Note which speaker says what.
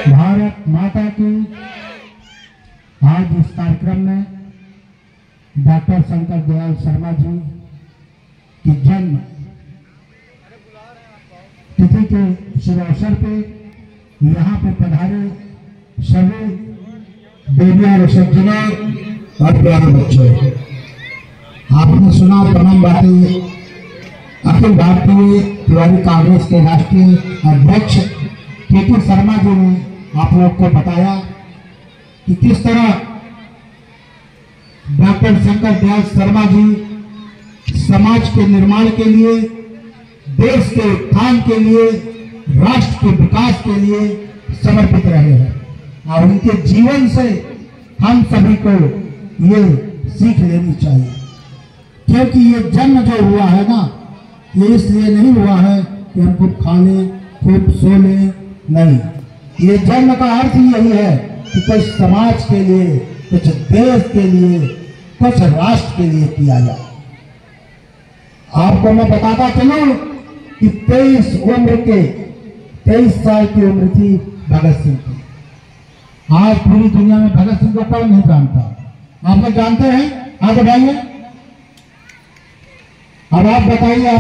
Speaker 1: भारत माता की। आज इस कार्यक्रम में डॉक्टर शंकर दयाल शर्मा जी की जन्म तिथि के शुभ अवसर पे यहाँ पे पधारे सभी देवियां और सज्जनों और प्यारे बच्चों, आपने सुना तमाम बातें अखिल भारतीय तिवारी कांग्रेस के राष्ट्रीय अध्यक्ष के शर्मा जी ने आप लोग को बताया कि किस तरह डॉक्टर शंकर दयाल शर्मा जी समाज के निर्माण के लिए, देश के उत्थान के लिए, राष्ट्र के विकास के लिए समर्पित रहे हैं और उनके जीवन से हम सभी को ये सीख लेनी चाहिए। क्योंकि ये जन्म जो हुआ है ना, ये इसलिए नहीं हुआ है कि हम खूब खा लें, खूब सो लें, नहीं। ये जन्म का अर्थ यही है कि कुछ समाज के लिए, कुछ देश के लिए, कुछ राष्ट्र के लिए किया जाए। आपको मैं बताता चलूं कि 23 साल की उम्र थी भगत सिंह की। आज पूरी दुनिया में भगत सिंह को कौन नहीं जानता? आप लोग जानते हैं? आगे बढ़ाइए। अब आप बताइए।